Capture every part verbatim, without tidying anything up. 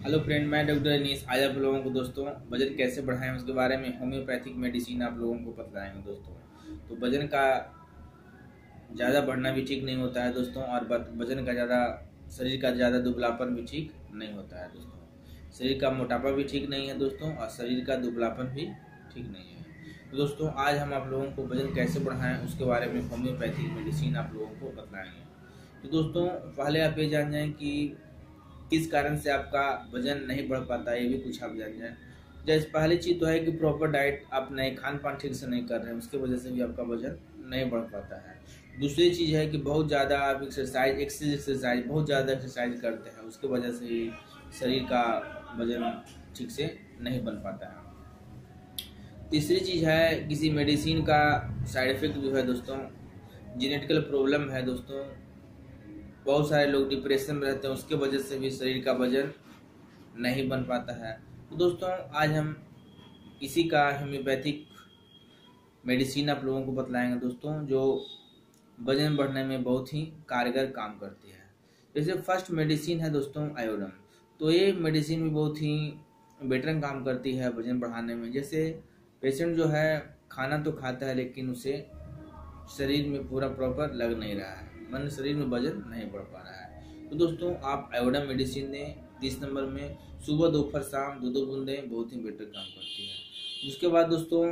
Hello friend, मैं doctor Rajneesh. आज आप लोगों को दोस्तों वजन कैसे बढ़ाएं उसके बारे में होम्योपैथिक मेडिसिन आप लोगों को बतलाएंगे दोस्तों। तो वजन का ज़्यादा बढ़ना भी ठीक नहीं होता है दोस्तों, और वजन का ज़्यादा शरीर का ज़्यादा दुबलापन भी ठीक नहीं होता है दोस्तों। शरीर का मोटापा भी ठीक नहीं है दोस्तों, और शरीर का दुबलापन भी ठीक नहीं है। तो दोस्तों आज हम आप लोगों को वजन कैसे बढ़ाएं उसके बारे में होम्योपैथिक मेडिसिन आप लोगों को बतलाएंगे। तो दोस्तों पहले आप ये जान जाएं कि किस कारण से आपका वजन नहीं बढ़ पाता है, ये भी कुछ आप जान जाएं। जैसे पहली चीज़ तो है कि प्रॉपर डाइट आप नए खान पान ठीक से नहीं कर रहे हैं, उसके वजह से भी आपका वजन नहीं बढ़ पाता है। दूसरी चीज़ है कि बहुत ज़्यादा आप एक्सरसाइज एक्सेस एक्सरसाइज बहुत ज़्यादा एक्सरसाइज करते हैं, उसके वजह से ही शरीर का वजन ठीक से नहीं बन पाता है। तीसरी चीज़ है किसी मेडिसिन का साइड इफेक्ट जो है दोस्तों, जेनेटिकल प्रॉब्लम है दोस्तों। बहुत सारे लोग डिप्रेशन में रहते हैं, उसके वजह से भी शरीर का वजन नहीं बन पाता है। तो दोस्तों आज हम इसी का होम्योपैथिक मेडिसिन आप लोगों को बतलाएंगे दोस्तों, जो वजन बढ़ने में बहुत ही कारगर काम करती है। जैसे फर्स्ट मेडिसिन है दोस्तों आयोडम। तो ये मेडिसिन भी बहुत ही बेटर काम करती है वजन बढ़ाने में। जैसे पेशेंट जो है खाना तो खाता है, लेकिन उसे शरीर में पूरा प्रॉपर लग नहीं रहा है, मन शरीर में वजन नहीं बढ़ पा रहा है। तो दोस्तों आप आयोडम मेडिसिन दें तीस नंबर में, सुबह दोपहर शाम दो दो बूंदें, बहुत ही बेटर काम करती है। उसके बाद दोस्तों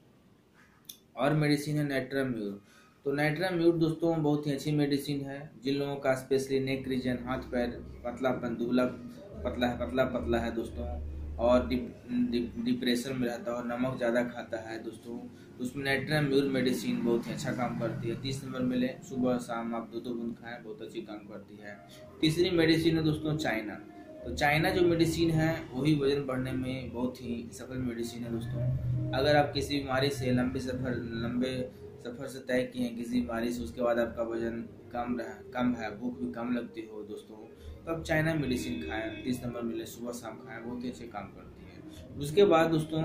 और मेडिसिन है नाइट्राम्यूर। तो नाइट्राम्यूर दोस्तों बहुत ही अच्छी मेडिसिन है। जिन लोगों का स्पेशली नेक रीजन, हाथ पैर पतलापन, दुबला पतला है पतला पतला है दोस्तों, और डिप, डिप, डिप्रेशन में रहता है और नमक ज़्यादा खाता है दोस्तों, तो उसमें नाइट्राम्यूर मेडिसिन बहुत ही अच्छा काम करती है। तीस नंबर में ले, सुबह शाम आप दो दो बूंद खाएं, बहुत अच्छी काम करती है। तीसरी मेडिसिन है दोस्तों चाइना। तो चाइना जो मेडिसिन है वही वजन बढ़ने में बहुत ही सफल मेडिसिन है दोस्तों। अगर आप किसी बीमारी से लंबे सफ़र लंबे सफ़र से तय किए हैं किसी बीमारी से, उसके बाद आपका वजन कम रहा कम है, भूख भी कम लगती हो दोस्तों, तो आप चाइना मेडिसिन खाएं, तीस नंबर मिले, सुबह शाम खाएं, बहुत ही अच्छे काम करती है। उसके बाद दोस्तों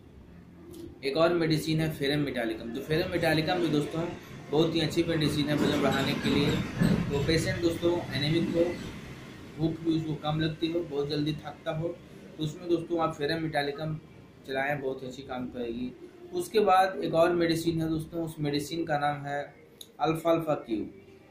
एक और मेडिसिन है फेरम मेटालिकम। तो फेरम मेटालिकम भी दोस्तों बहुत ही अच्छी मेडिसिन है वजन बढ़ाने के लिए। तो पेशेंट दोस्तों एनीमिक हो, भूख भी उसको कम लगती हो, बहुत जल्दी थकता हो, तो उसमें दोस्तों आप फेरम मेटालिकम चलाएं, बहुत ही अच्छी काम करेगी। उसके बाद एक और मेडिसिन है दोस्तों, उस मेडिसिन का नाम है अल्फा अल्फा क्यू,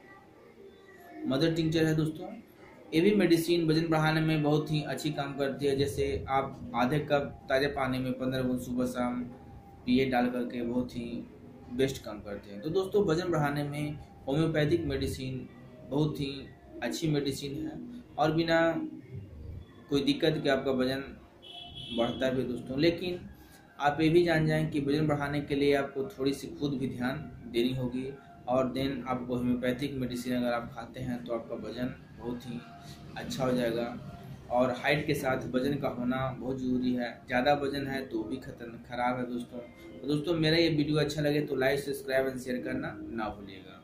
मदर टिंचर है दोस्तों। ये भी मेडिसिन वजन बढ़ाने में बहुत ही अच्छी काम करती है। जैसे आप आधे कप ताज़े पानी में पंद्रह बूंद सुबह शाम पिए डाल करके, बहुत ही बेस्ट काम करते हैं। तो दोस्तों वजन बढ़ाने में होम्योपैथिक मेडिसिन बहुत ही अच्छी मेडिसिन है, और बिना कोई दिक्कत के आपका वजन बढ़ता भी दोस्तों। लेकिन आप ये भी जान जाएं कि वजन बढ़ाने के लिए आपको थोड़ी सी खुद भी ध्यान देनी होगी, और देन आपको होम्योपैथिक मेडिसिन अगर आप खाते हैं तो आपका वजन बहुत ही अच्छा हो जाएगा। और हाइट के साथ वजन का होना बहुत ज़रूरी है। ज़्यादा वजन है तो भी खतर खराब है दोस्तों। तो दोस्तों मेरा ये वीडियो अच्छा लगे तो लाइक सब्सक्राइब एंड शेयर करना ना भूलिएगा।